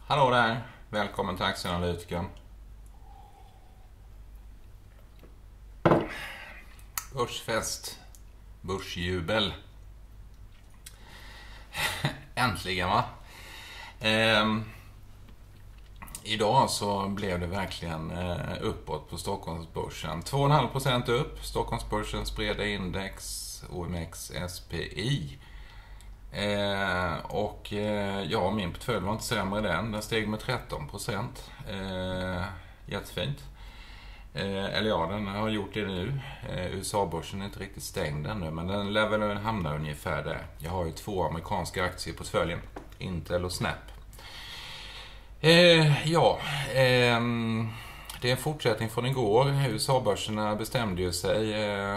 Hallå där, välkommen till Aktieanalytikern. Börsfest, börsjubel. Äntligen va? Idag så blev det verkligen uppåt på Stockholmsbörsen. 2,5% upp, Stockholmsbörsens breda index, OMX SPI. Min portfölj var inte sämre den steg med 13%. Jättefint. Den har gjort det nu. USA-börsen är inte riktigt stängd ännu, men den lär väl hamna ungefär där. Jag har ju 2 amerikanska aktier på portföljen, Intel och Snap. Det är en fortsättning från igår. USA-börserna bestämde ju sig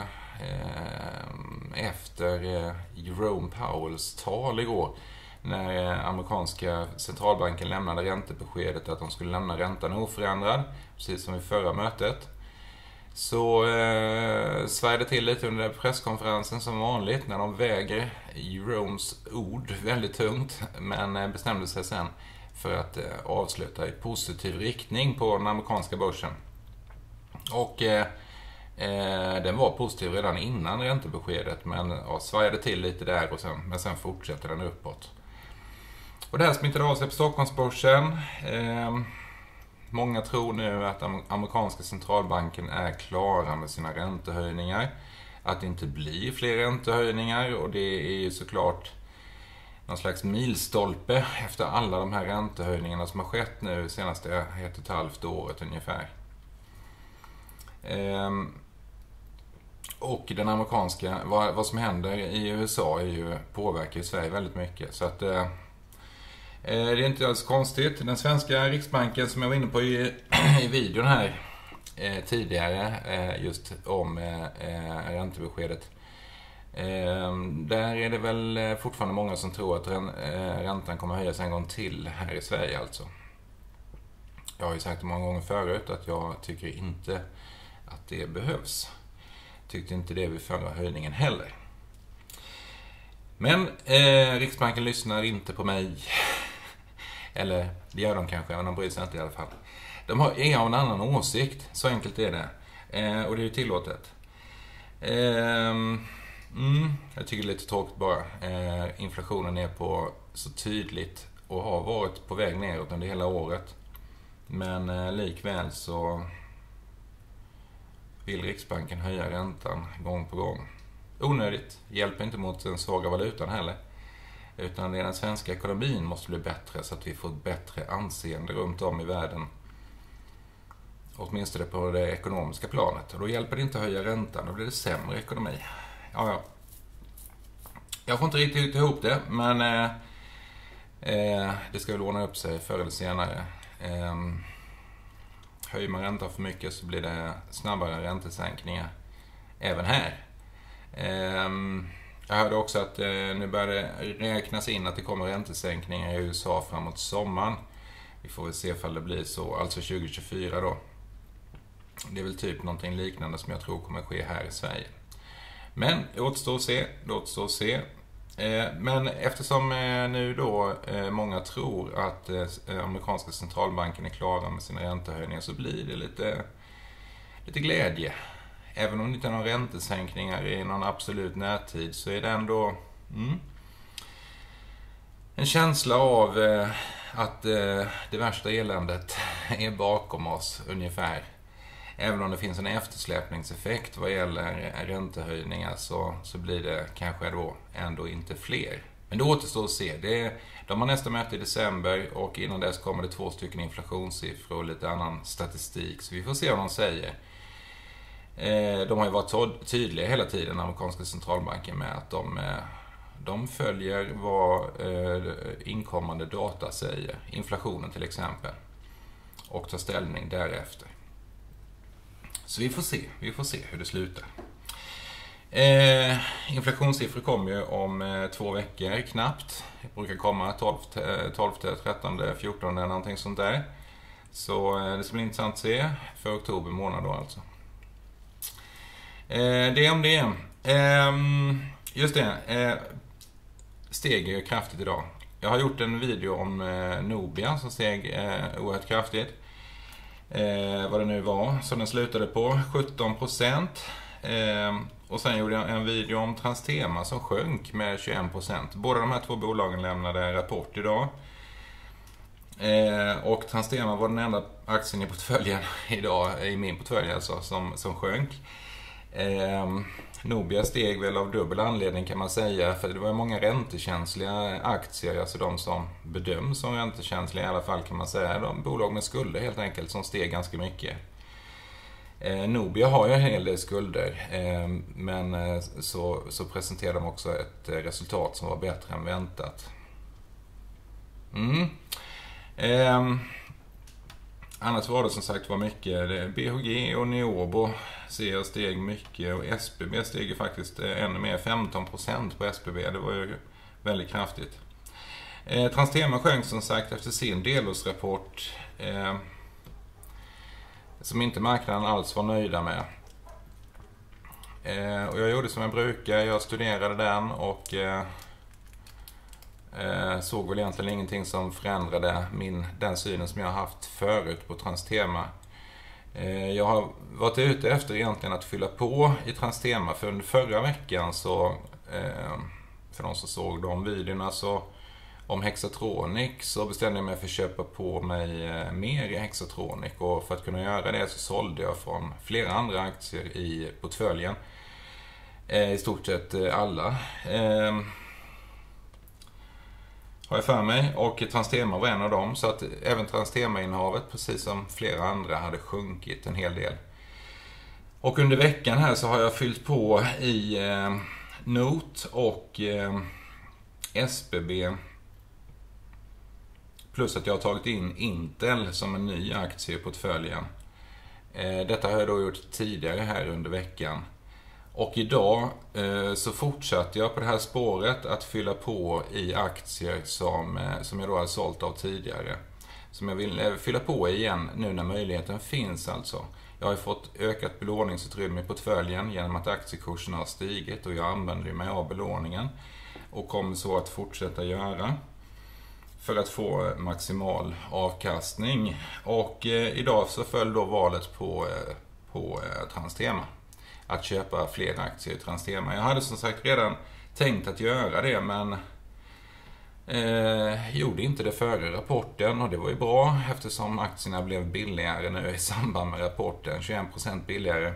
efter Jerome Powells tal igår, när amerikanska centralbanken lämnade räntebeskedet att de skulle lämna räntan oförändrad, precis som i förra mötet. Så svärde till lite under presskonferensen som vanligt, när de väger Jeromes ord väldigt tungt, men bestämde sig sen för att avsluta i positiv riktning på den amerikanska börsen. Och den var positiv redan innan räntebeskedet, men svajade till lite där men sen fortsätter den uppåt. Och det här smittade av sig på Stockholmsbörsen. Många tror nu att amerikanska centralbanken är klara med sina räntehöjningar. Att det inte blir fler räntehöjningar, och det är ju såklart någon slags milstolpe efter alla de här räntehöjningarna som har skett nu senaste 1,5 året ungefär. Och den amerikanska, vad som händer i USA påverkar ju Sverige väldigt mycket. Så att det är inte alls konstigt. Den svenska Riksbanken, som jag var inne på i videon här tidigare, just om räntebeskedet. Där är det väl fortfarande många som tror att räntan kommer höjas en gång till här i Sverige alltså. Jag har ju sagt det många gånger förut att jag tycker inte att det behövs. Tyckte inte det vid förra höjningen heller. Men Riksbanken lyssnar inte på mig. Eller det gör de kanske, men de bryr sig inte i alla fall. De har en annan åsikt, så enkelt är det. Och det är ju tillåtet. Jag tycker det är lite tråkigt bara. Inflationen är på så tydligt och har varit på väg neråt under hela året. Men likväl så vill Riksbanken höja räntan gång på gång. Onödigt. Hjälper inte mot den svaga valutan heller. Utan den svenska ekonomin måste bli bättre, så att vi får bättre anseende runt om i världen. Åtminstone på det ekonomiska planet. Och då hjälper det inte att höja räntan, då blir det sämre ekonomi. Ja. Jag får inte riktigt ihop det, men det ska väl ordna upp sig förr eller senare. Höjer man räntan för mycket så blir det snabbare räntesänkningar även här. Jag hörde också att nu börjar det räknas in att det kommer räntesänkningar i USA framåt sommaren. Vi får väl se ifall det blir så, alltså 2024 då. Det är väl typ någonting liknande som jag tror kommer ske här i Sverige. Men det återstår att se. Men eftersom nu då många tror att amerikanska centralbanken är klara med sina räntehöjningar, så blir det lite glädje. Även om det inte är några räntesänkningar i någon absolut närtid, så är det ändå en känsla av att det värsta eländet är bakom oss ungefär. Även om det finns en eftersläpningseffekt vad gäller räntehöjningar, så blir det kanske då ändå inte fler. Men det återstår att se. De har nästa möte i december, och innan dess kommer det 2 stycken inflationssiffror och lite annan statistik. Så vi får se vad de säger. De har ju varit tydliga hela tiden, amerikanska centralbanken, med att de följer vad inkommande data säger. Inflationen till exempel. Och tar ställning därefter. Så vi får se hur det slutar. Inflationssiffror kommer ju om 2 veckor knappt. Det brukar komma 12, 13, 14 eller någonting sånt där. Så det ska bli intressant att se för oktober månad då alltså. Det om det. Just det. Steg ju kraftigt idag. Jag har gjort en video om Nobia som steg oerhört kraftigt. Vad det nu var. Så den slutade på 17%. Och sen gjorde jag en video om Transtema som sjönk med 21%. Båda de här två bolagen lämnade rapport idag. Och Transtema var den enda aktien i portföljen idag, i min portfölj alltså, som sjönk. Nobia steg väl av dubbel anledning kan man säga, för det var många räntekänsliga aktier, alltså de som bedöms som räntekänsliga i alla fall kan man säga, de bolag med skulder helt enkelt som steg ganska mycket. Nobia har ju en hel del skulder, men så presenterar de också ett resultat som var bättre än väntat. Annars var det som sagt var mycket. BHG och Neobo ser jag steg mycket, och SBB steg ju faktiskt ännu mer, 15% på SBB. Det var ju väldigt kraftigt. Transtema sjönk som sagt efter sin delårsrapport som inte marknaden alls var nöjda med. Och jag gjorde som jag brukar, jag studerade den och såg väl egentligen ingenting som förändrade den synen som jag har haft förut på Transtema. Jag har varit ute efter egentligen att fylla på i Transtema, för under förra veckan så, för de som såg de videorna så, om Hexatronic, så bestämde jag mig för att köpa på mig mer i Hexatronic, och för att kunna göra det så sålde jag från flera andra aktier i portföljen. I stort sett alla har jag för mig, och Transtema var en av dem, så att även Transtema-innehavet, precis som flera andra, hade sjunkit en hel del. Och under veckan här så har jag fyllt på i NOT och SBB, plus att jag har tagit in Intel som en ny aktie i portföljen. Detta har jag då gjort tidigare här under veckan. Och idag så fortsatte jag på det här spåret att fylla på i aktier som jag då har sålt av tidigare. Som jag vill fylla på igen nu när möjligheten finns alltså. Jag har ju fått ökat belåningsutrymme i portföljen genom att aktiekursen har stigit, och jag använder mig av belåningen och kommer så att fortsätta göra för att få maximal avkastning. Och idag så föll då valet på Transtema. Att köpa fler aktier i Transtema. Jag hade som sagt redan tänkt att göra det, men gjorde inte det före rapporten, och det var ju bra eftersom aktierna blev billigare nu i samband med rapporten, 21% billigare.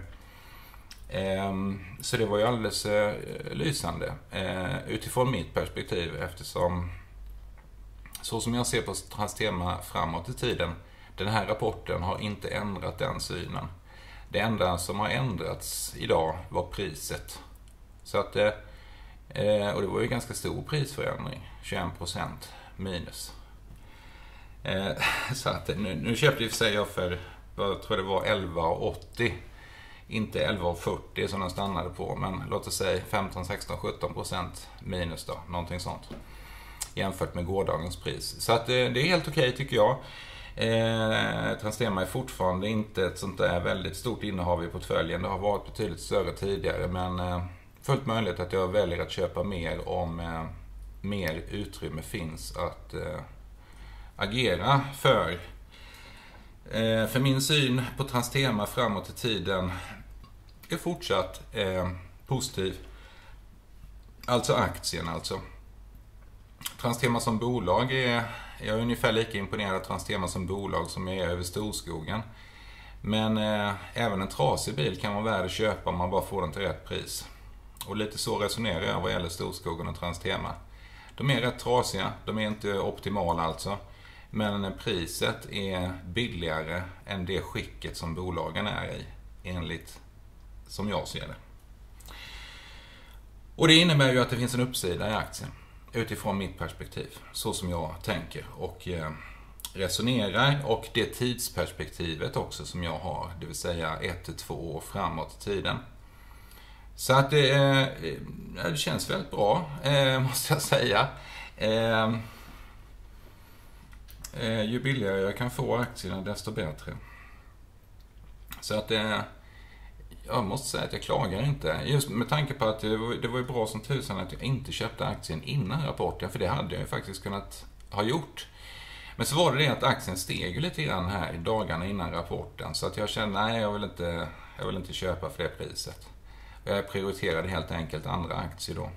Så det var ju alldeles lysande utifrån mitt perspektiv, eftersom så som jag ser på Transtema framåt i tiden, den här rapporten har inte ändrat den synen. Det enda som har ändrats idag var priset. Så att, och det var ju ganska stor prisförändring, 21% minus. Så att nu köpte jag sig för, jag tror det var 11,80. Inte 11,40 som den stannade på, men låt oss säga 15, 16, 17% minus då, någonting sånt. Jämfört med gårdagens pris. Så att det är helt okej tycker jag. Transtema är fortfarande inte ett sånt där väldigt stort innehav i portföljen. Det har varit betydligt större tidigare, men fullt möjligt att jag väljer att köpa mer om mer utrymme finns att agera för. För min syn på Transtema framåt i tiden är fortsatt positiv. Alltså aktien alltså. Transtema som bolag jag är ungefär lika imponerad av Transtema som bolag som jag är över Storskogen. Men även en trasig bil kan vara värd att köpa om man bara får den till rätt pris. Och lite så resonerar jag vad gäller Storskogen och Transtema. De är rätt trasiga, de är inte optimala alltså. Men priset är billigare än det skicket som bolagen är i, enligt som jag ser det. Och det innebär ju att det finns en uppsida i aktien. Utifrån mitt perspektiv, så som jag tänker och resonerar, och det tidsperspektivet också som jag har, det vill säga 1-2 år framåt i tiden. Så att det känns väldigt bra, måste jag säga. Ju billigare jag kan få aktierna desto bättre. Så att jag måste säga att jag klagar inte. Just med tanke på att det var ju bra som tusan att jag inte köpte aktien innan rapporten. För det hade jag ju faktiskt kunnat ha gjort. Men så var det att aktien steg lite grann här dagarna innan rapporten. Så att jag kände, nej, jag vill inte köpa för det priset. Jag prioriterade helt enkelt andra aktier då.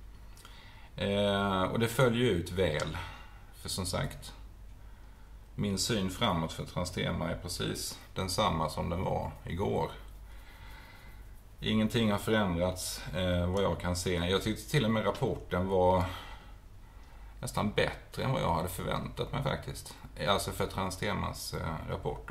Och det följer ut väl. För som sagt, min syn framåt för Transtema är precis densamma som den var igår. Ingenting har förändrats vad jag kan se. Jag tyckte till och med rapporten var nästan bättre än vad jag hade förväntat mig faktiskt. Alltså för Transtemas rapport då.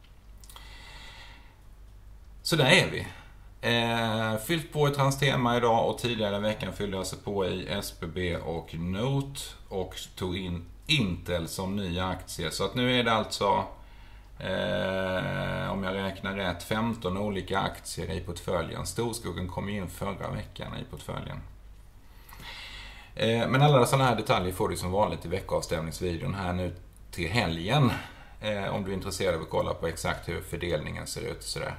Så där är vi. Fyllt på i Transtema idag och tidigare i veckan fyllde jag sig på i SBB och Note och tog in Intel som nya aktier. Så att nu är det alltså, om jag räknar rätt, 15 olika aktier i portföljen. Storskogen kom in förra veckan i portföljen. Men alla sådana här detaljer får du som vanligt i veckoavstämningsvideon här nu till helgen. Om du är intresserad av att kolla på exakt hur fördelningen ser ut och sådär.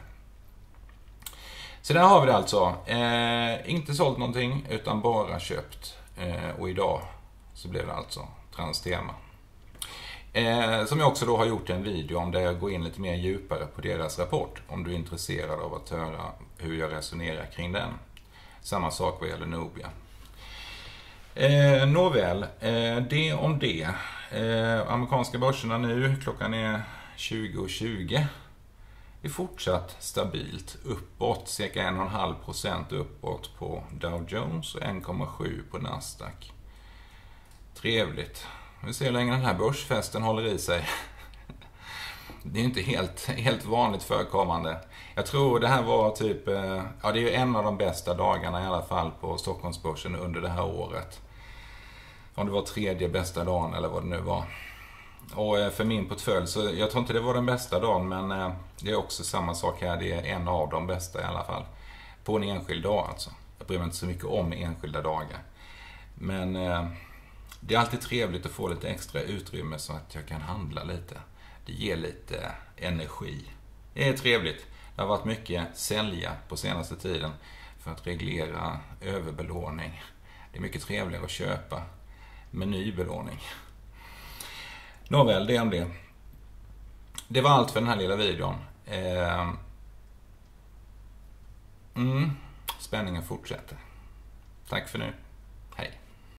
Så där har vi det alltså. Inte sålt någonting utan bara köpt. Och idag så blev det alltså Transtema. Som jag också då har gjort en video om där jag går in lite mer djupare på deras rapport. Om du är intresserad av att höra hur jag resonerar kring den. Samma sak vad gäller Nobia. Nåväl, det om det. Amerikanska börserna nu, klockan är 20:20. Det är fortsatt stabilt uppåt, cirka 1,5% uppåt på Dow Jones och 1,7% på Nasdaq. Trevligt. Vi ser hur länge den här börsfesten håller i sig. Det är inte helt vanligt förekommande. Jag tror det här var typ, ja det är ju en av de bästa dagarna i alla fall på Stockholmsbörsen under det här året. Om det var tredje bästa dagen eller vad det nu var. Och för min portfölj, så jag tror inte det var den bästa dagen, men det är också samma sak här. Det är en av de bästa i alla fall. På en enskild dag alltså. Jag bryr mig inte så mycket om enskilda dagar. Men det är alltid trevligt att få lite extra utrymme så att jag kan handla lite. Det ger lite energi. Det är trevligt. Det har varit mycket sälja på senaste tiden för att reglera överbelåning. Det är mycket trevligare att köpa med ny belåning. Nåväl, det om det. Det var allt för den här lilla videon. Spänningen fortsätter. Tack för nu.